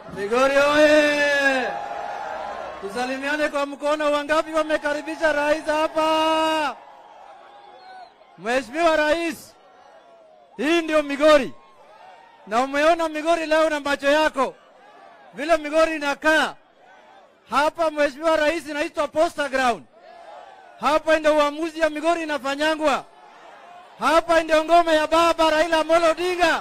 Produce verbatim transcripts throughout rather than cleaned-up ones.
Migori oye! Tusalimiane kwa mkono. Wangapi wamekaribisha rais hapa? Mheshimiwa Rais, hii ndio Migori. Na umeona Migori leo na macho yako. Vile Migori inakaa. Hapa Mheshimiwa Rais inaitwa poster ground. Hapa ndio uamuzi ya Migori inafanyangwa. Hapa ndio ngome ya baba Raila Amolo Odinga.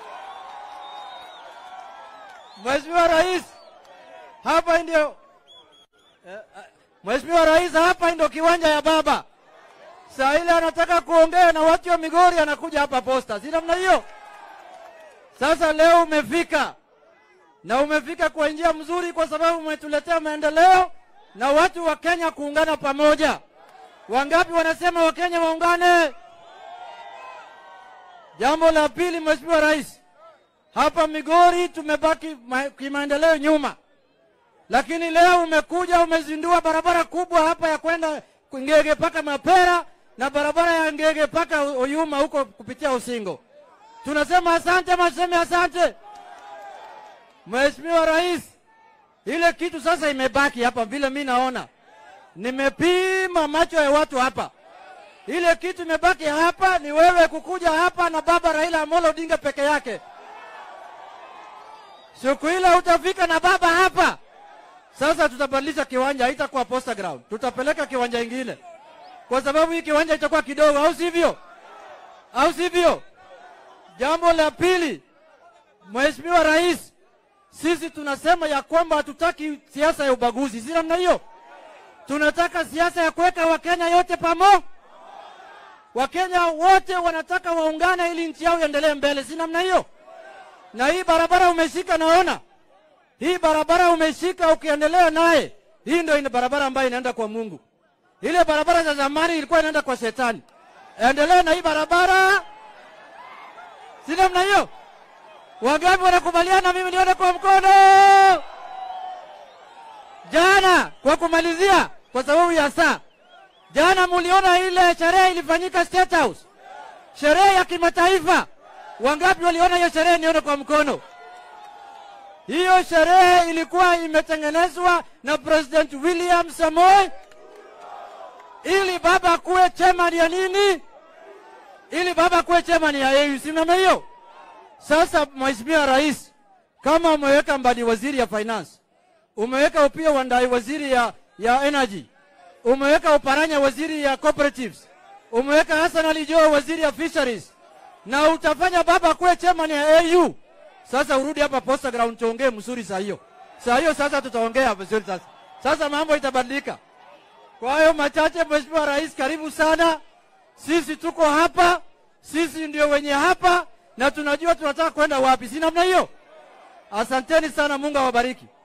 Mheshimiwa Rais, hapa ndio Mheshimiwa Rais, hapa ndio kiwanja ya baba. Saa ile anataka kuongea na watu wa Migori anakuja hapa posta. Si namna hiyo? Sasa leo umefika. Na umefika kwa njia mzuri kwa sababu umetuletea maendeleo na watu wa Kenya kuungana pamoja. Wangapi wanasema wa Kenya waungane? Jambo la pili, Mheshimiwa Rais, hapa Migori tumebaki kimaendeleo nyuma. Lakini leo umekuja umezindua barabara kubwa hapa ya kwenda Ngege paka Mapera na barabara ya Ngege paka Oyuma huko kupitia Usingo. Tunasema asante, maseme asante. Mheshimiwa Rais, ile kitu sasa imebaki hapa vile mimi naona. Nimepima macho ya watu hapa. Ile kitu imebaki hapa ni wewe kukuja hapa na baba Raila Amolo Odinga peke yake. Siku ile utafika na baba hapa. Sasa tutabadilisha kiwanja, haitakuwa poster ground. Tutapeleka kiwanja kingine. Kwa sababu hii kiwanja itakuwa kidogo, au sivyo? Au sivyo? Jambo la pili, Mheshimiwa Rais, sisi tunasema ya kwamba hatutaki siasa ya ubaguzi. Si namna hiyo? Tunataka siasa ya kuweka Wakenya yote pamoja. Wakenya wote wanataka waungane ili nchi yao iendelee mbele. Si namna hiyo? Na hii barabara umeshika naona. Hii barabara umeshika ukiendelea naye. Hii ndio ina barabara ambayo inaenda kwa Mungu. Ile barabara za zamani ilikuwa inaenda kwa shetani. Endelea na hii barabara. Si namna hiyo? Wangapi wanakubaliana mimi nione kwa mkono? Jana kwa kumalizia kwa sababu ya saa. Jana muliona ile sherehe ilifanyika State House. Sherehe ya kimataifa. Wangapi waliona hiyo sherehe nione kwa mkono? Hiyo sherehe ilikuwa imetengenezwa na President William Samoei ili baba kuwe chairman ya nini? Ili baba kuwe chairman ya A U. Simama hiyo. Sasa Mheshimiwa Rais, kama umeweka Mbadi waziri ya finance, umeweka Upia Wandai waziri ya ya energy, umeweka Uparanya waziri ya cooperatives, umeweka Hassan Ali Joho waziri ya fisheries, na utafanya baba kuwe chairman ya A U. Sasa urudi hapa poster ground tuongee mzuri saa hiyo. Saa hiyo sasa tutaongea vizuri sasa. Sasa mambo itabadilika. Kwa hiyo machache, Mheshimiwa Rais, karibu sana. Sisi tuko hapa. Sisi ndio wenye hapa na tunajua tunataka kwenda wapi. Si namna hiyo? Asanteni sana, Mungu awabariki.